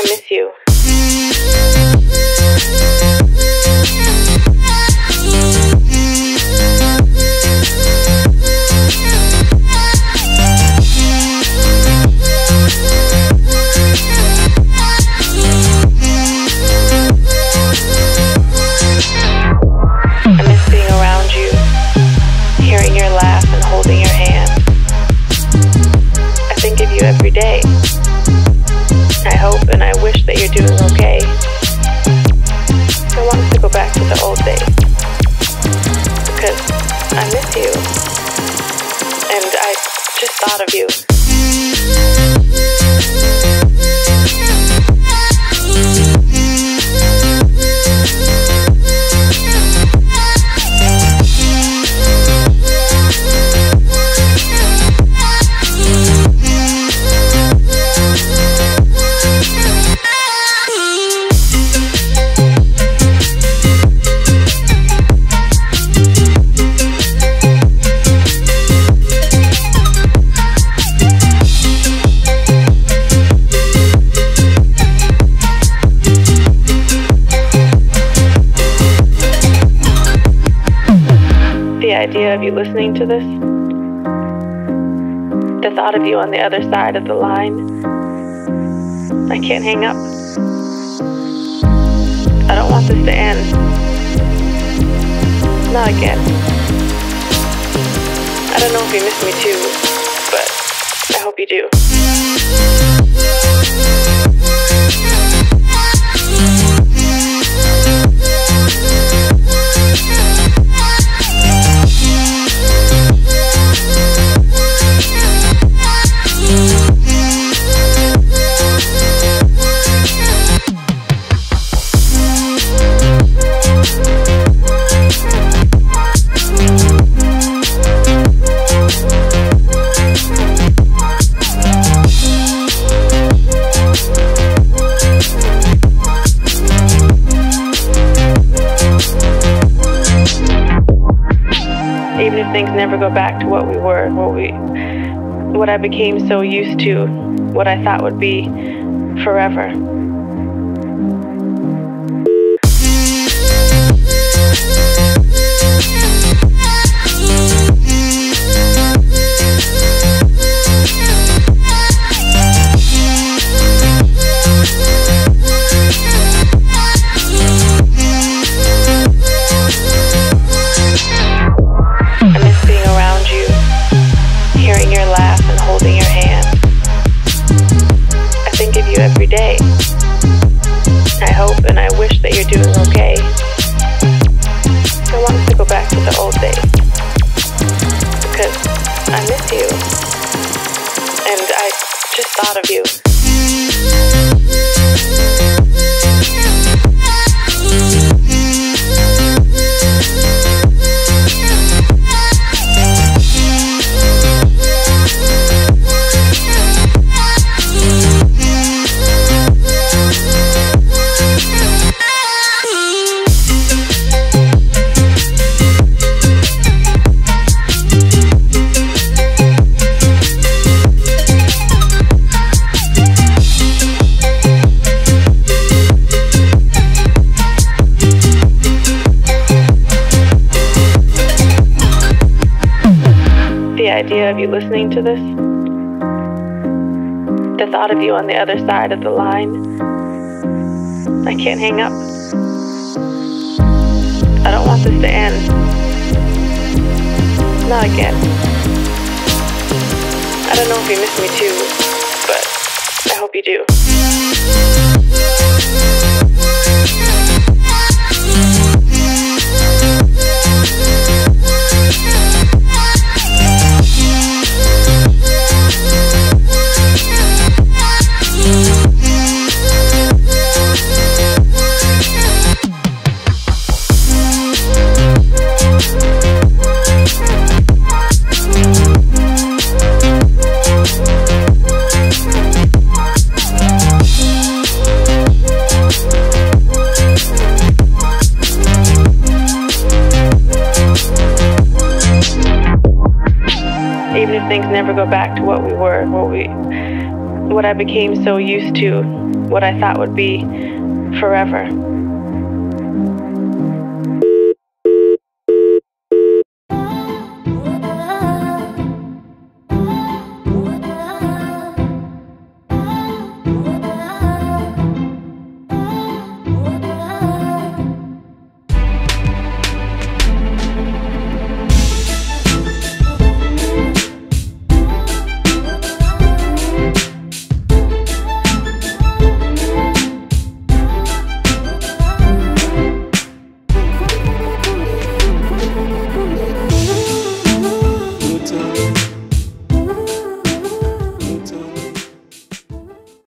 miss you. I miss being around you, hearing your laugh and holding your hand. I think of you every day. I hope and I wish that you're doing okay. I want us to go back to the old days, because I miss you, and I just thought of you. The idea of you listening to this, the thought of you on the other side of the line, I can't hang up. I don't want this to end. Not again. I don't know if you miss me too, but I hope you do. Even if things never go back to what we were, what I became so used to, what I thought would be forever. Every day. I hope and I wish that you're doing okay. I want us to go back to the old days, because I miss you, and I just thought of you. The idea of you listening to this, the thought of you on the other side of the line, I can't hang up. I don't want this to end. Not again. I don't know if you miss me too, but I hope you do. Even if things never go back to what we were, what I became so used to, what I thought would be forever.